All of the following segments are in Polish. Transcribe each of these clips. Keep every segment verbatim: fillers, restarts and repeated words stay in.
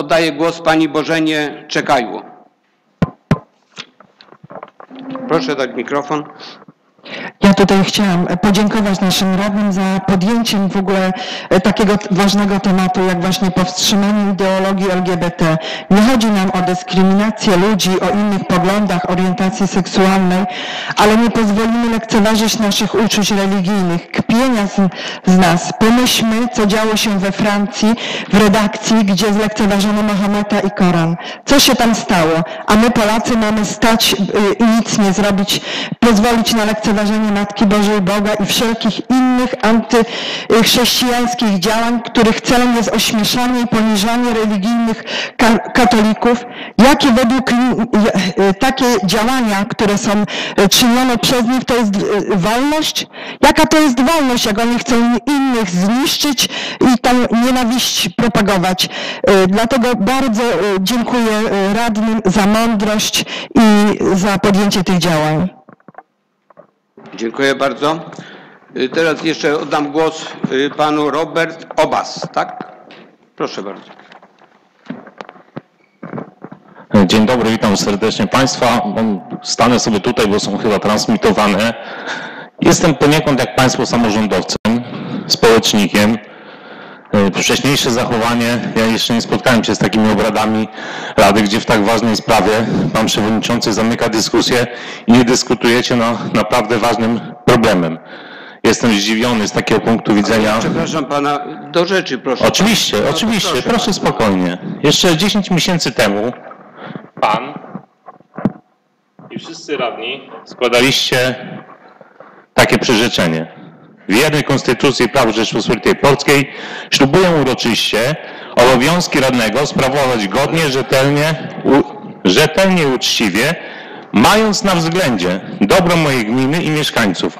oddaję głos pani Bożenie Czekajło. Proszę dać mikrofon. Ja tutaj chciałam podziękować naszym radnym za podjęciem w ogóle takiego ważnego tematu, jak właśnie powstrzymanie ideologii L G B T. Nie chodzi nam o dyskryminację ludzi o innych poglądach, orientacji seksualnej, ale nie pozwolimy lekceważyć naszych uczuć religijnych, kpienia z, z nas. Pomyślmy, co działo się we Francji, w redakcji, gdzie zlekceważono Mahometa i Koran. Co się tam stało? A my Polacy mamy stać i nic nie zrobić, pozwolić na lekceważenie Matki Bożej, Boga i wszelkich innych antychrześcijańskich działań, których celem jest ośmieszanie i poniżanie religijnych ka katolików. Jakie według takie działania, które są czynione przez nich, to jest wolność? Jaka to jest wolność, jak oni chcą innych zniszczyć i tą nienawiść propagować? Dlatego bardzo dziękuję radnym za mądrość i za podjęcie tych działań. Dziękuję bardzo. Teraz jeszcze oddam głos panu Robert Obaz, tak? Proszę bardzo. Dzień dobry, witam serdecznie Państwa. Stanę sobie tutaj, bo są chyba transmitowane. Jestem poniekąd jak Państwo samorządowcem, społecznikiem. Wcześniejsze zachowanie, ja jeszcze nie spotkałem się z takimi obradami Rady, gdzie w tak ważnej sprawie Pan Przewodniczący zamyka dyskusję i nie dyskutujecie nad naprawdę ważnym problemem. Jestem zdziwiony z takiego punktu widzenia. Ale przepraszam Pana, do rzeczy proszę. Oczywiście, no, oczywiście, proszę, proszę spokojnie. Jeszcze dziesięć miesięcy temu Pan i wszyscy radni składaliście takie przyrzeczenie. Wierny Konstytucji i praw Rzeczypospolitej Polskiej ślubuję uroczyście obowiązki radnego sprawować godnie, rzetelnie, u, rzetelnie i uczciwie, mając na względzie dobro mojej gminy i mieszkańców.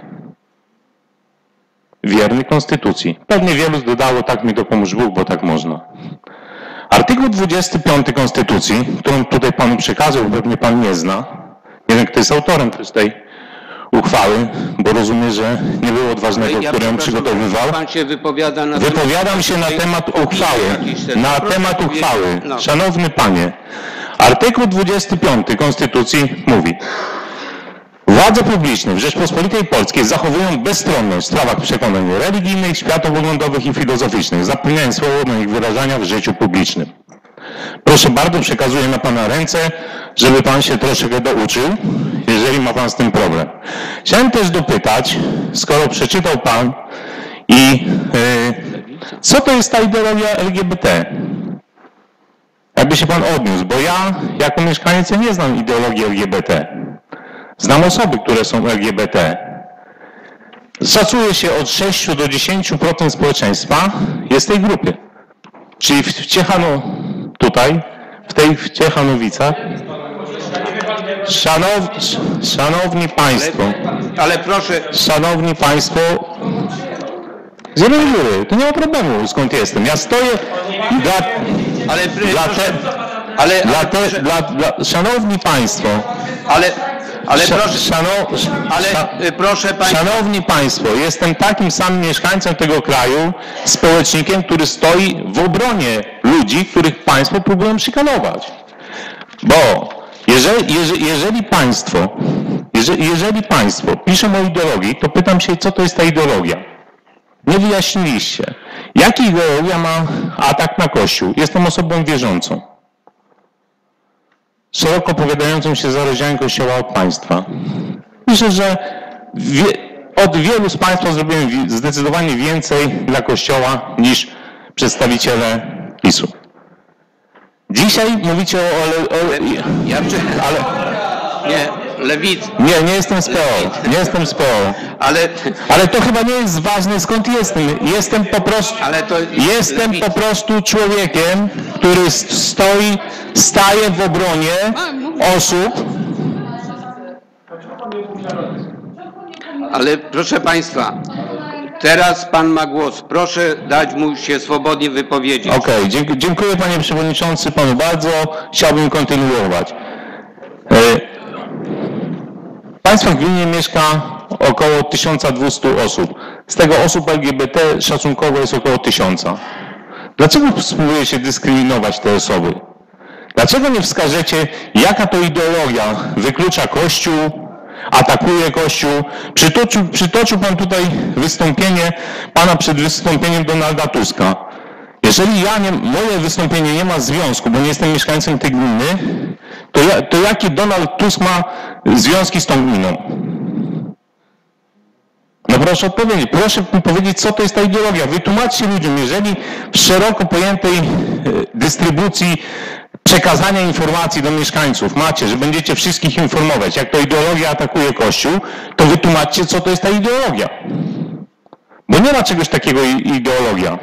Wierny Konstytucji. Pewnie wielu dodało, tak mi dopomóż Bóg, bo tak można. Artykuł dwudziesty piąty Konstytucji, którą tutaj Panu przekazał, pewnie Pan nie zna. Nie wiem, kto jest autorem też tej uchwały, bo rozumiem, że nie było odważnego, ja który ją przygotowywał. Pan się wypowiada na Wypowiadam się na temat uchwały. Na temat uchwały. No. Szanowny Panie, artykuł dwudziesty piąty Konstytucji mówi: władze publiczne w Rzeczpospolitej Polskiej zachowują bezstronność w sprawach przekonań religijnych, światopoglądowych i filozoficznych, zapewniając swobodę ich wyrażania w życiu publicznym. Proszę bardzo, przekazuję na Pana ręce, żeby Pan się troszeczkę douczył, jeżeli ma Pan z tym problem. Chciałem też dopytać, skoro przeczytał Pan i yy, co to jest ta ideologia L G B T? Jakby się Pan odniósł, bo ja jako mieszkaniec ja nie znam ideologii L G B T. Znam osoby, które są L G B T. Szacuje się od sześciu do dziesięciu procent społeczeństwa jest w tej grupie. Czyli w Ciechano, tutaj, w tej w Ciechanowicach. Szanow, szanowni Państwo, ale, ale proszę. Szanowni Państwo, z jednej góry, to nie ma problemu, skąd jestem. Ja stoję dla, ale, dla, proszę, te, ale, dla, ale te, proszę, dla, dla Szanowni Państwo, ale, ale Sz, proszę, szanow, ale sz, proszę Państwa. Szanowni Państwo, jestem takim samym mieszkańcem tego kraju, społecznikiem, który stoi w obronie ludzi, których Państwo próbują szykanować. Bo jeżeli, jeżeli, jeżeli Państwo, jeżeli, jeżeli Państwo piszą o ideologii, to pytam się, co to jest ta ideologia? Nie wyjaśniliście. Jaka ideologia ma atak na Kościół? Jestem osobą wierzącą, szeroko opowiadającą się za rozdziałem Kościoła od państwa. Myślę, że wie, od wielu z Państwa zrobiłem zdecydowanie więcej dla Kościoła niż przedstawiciele PiSu. Dzisiaj mówicie o... o, o ja, ale, nie, Lewicy. Nie, nie jestem z P O. Nie jestem z P O. Ale, ale to chyba nie jest ważne, skąd jestem. Jestem po prostu, ale to jestem po prostu człowiekiem, który stoi, staje w obronie osób. Ale proszę Państwa, teraz Pan ma głos. Proszę dać mu się swobodnie wypowiedzieć. Okej, okay, dziękuję Panie Przewodniczący, Panu bardzo. Chciałbym kontynuować. W Państwa gminie mieszka około tysiąc dwieście osób. Z tego osób L G B T szacunkowo jest około tysiąca. Dlaczego spróbuje się dyskryminować te osoby? Dlaczego nie wskażecie, jaka to ideologia wyklucza Kościół, atakuje Kościół? Przytoczył, przytoczył pan tutaj wystąpienie pana przed wystąpieniem Donalda Tuska. Jeżeli ja nie, moje wystąpienie nie ma związku, bo nie jestem mieszkańcem tej gminy, to, ja, to jakie Donald Tusk ma związki z tą gminą? No proszę odpowiedzieć, proszę mi powiedzieć, co to jest ta ideologia. Wytłumaczcie ludziom, jeżeli w szeroko pojętej dystrybucji przekazania informacji do mieszkańców macie, że będziecie wszystkich informować, jak to ideologia atakuje Kościół, to wytłumaczcie, co to jest ta ideologia. Bo nie ma czegoś takiego ideologia.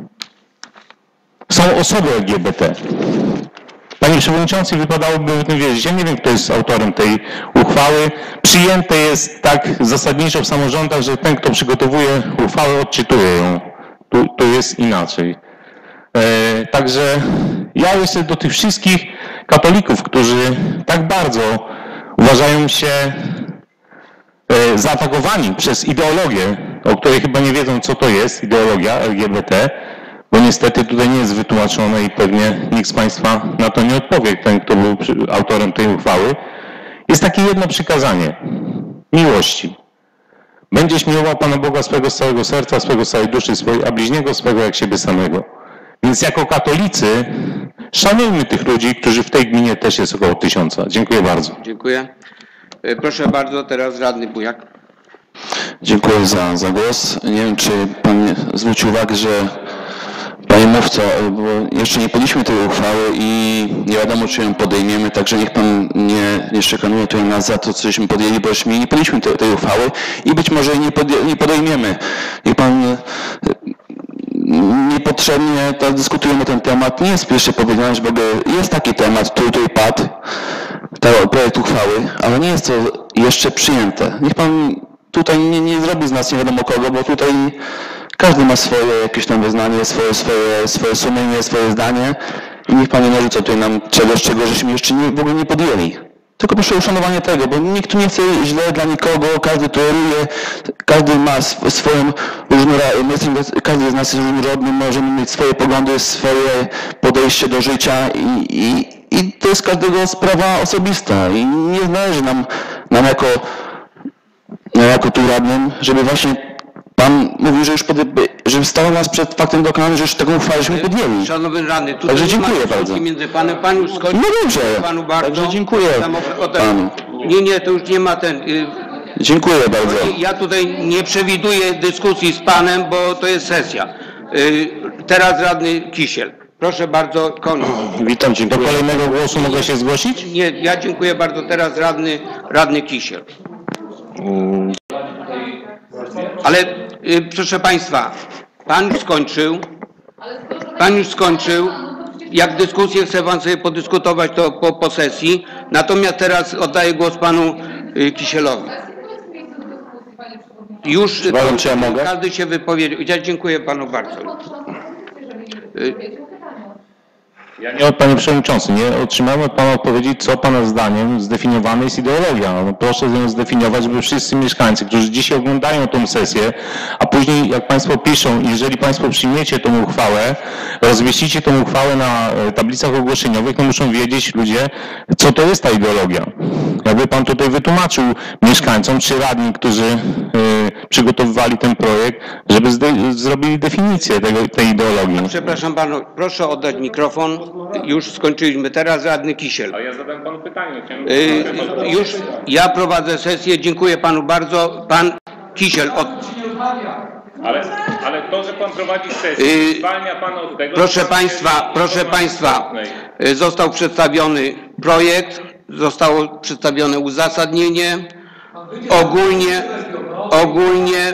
Są osoby L G B T. Panie Przewodniczący, wypadałoby o tym wiedzieć. Ja nie wiem, kto jest autorem tej uchwały. Przyjęte jest tak zasadniczo w samorządach, że ten, kto przygotowuje uchwałę, odczytuje ją. Tu, tu jest inaczej. E, także ja jestem do tych wszystkich katolików, którzy tak bardzo uważają się e, zaatakowani przez ideologię, o której chyba nie wiedzą, co to jest ideologia L G B T, bo niestety tutaj nie jest wytłumaczone i pewnie nikt z Państwa na to nie odpowie, ten, kto był autorem tej uchwały. Jest takie jedno przykazanie miłości. Będziesz miłował Pana Boga swego z całego serca, swego z całej duszy swojej, a bliźniego swego jak siebie samego. Więc jako katolicy szanujmy tych ludzi, którzy w tej gminie też jest około tysiąca. Dziękuję bardzo. Dziękuję. Proszę bardzo, teraz radny Bujak. Dziękuję za, za głos. Nie wiem, czy Pan zwrócił uwagę, że Panie Mówco, bo jeszcze nie podjęliśmy tej uchwały i nie wiadomo, czy ją podejmiemy, także niech Pan nie, nie szykanuje tutaj nas za to, cośmy podjęli, bo jeszcze nie podjęliśmy tej, tej uchwały i być może jej nie, podję, nie podejmiemy. Niech Pan niepotrzebnie tak dyskutujemy ten temat. Nie jest pierwsze powiedziane, że w ogóle jest taki temat, tu tutaj padł, ten projekt uchwały, ale nie jest to jeszcze przyjęte. Niech Pan tutaj nie, nie zrobi z nas nie wiadomo kogo, bo tutaj każdy ma swoje jakieś tam wyznanie, swoje, swoje, swoje sumienie, swoje zdanie i niech Pan nie narzuca tutaj nam czegoś, czego żeśmy jeszcze nie, w ogóle nie podjęli. Tylko proszę o uszanowanie tego, bo nikt tu nie chce źle dla nikogo, każdy toleruje, każdy ma swoją różnorodność, każdy z nas jest różnorodny, możemy mieć swoje poglądy, swoje podejście do życia i, i, i to jest każdego sprawa osobista i nie należy nam, nam jako, jako tu radnym, żeby właśnie Pan mówił, że już pod, że stało nas przed faktem dokonanym, że już taką uchwałę podjęli. Szanowny radny, tutaj Także nie dziękuję ma bardzo. między panem, pan już skończył. No dobrze, panu bardzo. także dziękuję panu. Nie, nie, to już nie ma ten. Dziękuję bardzo. Ja tutaj nie przewiduję dyskusji z panem, bo to jest sesja. Teraz radny Kisiel. Proszę bardzo, koniec. Witam, dziękuję. Do kolejnego głosu mogę się zgłosić? Nie, ja dziękuję bardzo. Teraz radny, radny Kisiel. Ale y, proszę Państwa, Pan już skończył, Pan już skończył, jak dyskusję chce Pan sobie podyskutować, to po, po sesji, natomiast teraz oddaję głos Panu y, Kisielowi. Już Uważam, czy ja mogę? każdy się wypowiedział. Ja dziękuję Panu bardzo. Y, Ja nie, Panie Przewodniczący, nie otrzymałem od Pana odpowiedzi, co Pana zdaniem zdefiniowana jest ideologia. No proszę ją zdefiniować, żeby wszyscy mieszkańcy, którzy dzisiaj oglądają tą sesję, a później jak Państwo piszą, jeżeli Państwo przyjmiecie tą uchwałę, rozmieścicie tą uchwałę na tablicach ogłoszeniowych, to muszą wiedzieć ludzie, co to jest ta ideologia. Jakby Pan tutaj wytłumaczył mieszkańcom czy radni, którzy y, przygotowywali ten projekt, żeby zde- zrobili definicję tego, tej ideologii. Przepraszam Panu, proszę oddać mikrofon. Już skończyliśmy. Teraz radny Kisiel. A ja zadałem Panu pytanie. Y, już ja prowadzę sesję. Dziękuję Panu bardzo. Pan Kisiel. Od... Ale, ale to, że Pan prowadzi sesję, Yy, zwalnia Pana od tego... Proszę Państwa, proszę Państwa, y, został przedstawiony projekt, zostało przedstawione uzasadnienie. Ogólnie, ogólnie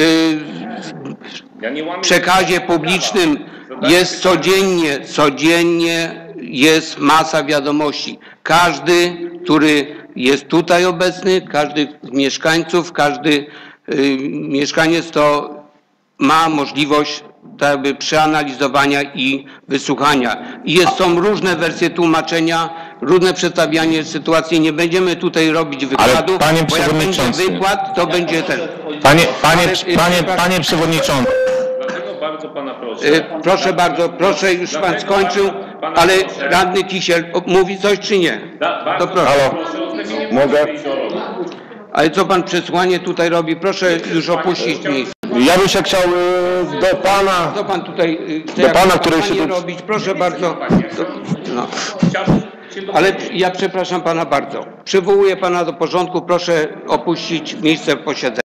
y, w przekazie publicznym jest codziennie, codziennie jest masa wiadomości. Każdy, który jest tutaj obecny, każdy z mieszkańców, każdy y, mieszkaniec to ma możliwość tak jakby przeanalizowania i wysłuchania. I jest, są różne wersje tłumaczenia, różne przedstawianie sytuacji. Nie będziemy tutaj robić wykładu, panie bo jak będzie przewodniczący, wykład, to będzie ten. Panie, panie, Ale, panie, przepraszam. panie Przewodniczący. Dlatego bardzo pana proszę. Y, Proszę bardzo, proszę, już pan skończył, ale radny Kisiel o, mówi coś czy nie? Da, bardzo To proszę. Halo. proszę o odstawienie Mogę? ideologii. Ale co pan przesłanie tutaj robi? Proszę już opuścić miejsce. Ja bym się chciał y, do pana, Co pan tutaj y, chce Do jakąś pana, który się kampanię tu- robić? Proszę bardzo. To, no. Chciałbym się Ale dowiedzieć. ja przepraszam pana bardzo. Przywołuję pana do porządku. Proszę opuścić miejsce posiedzenia.